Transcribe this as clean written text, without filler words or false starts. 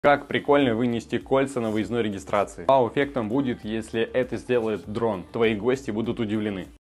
Как прикольно вынести кольца на выездной регистрации. Вау-эффектом будет, если это сделает дрон. Твои гости будут удивлены.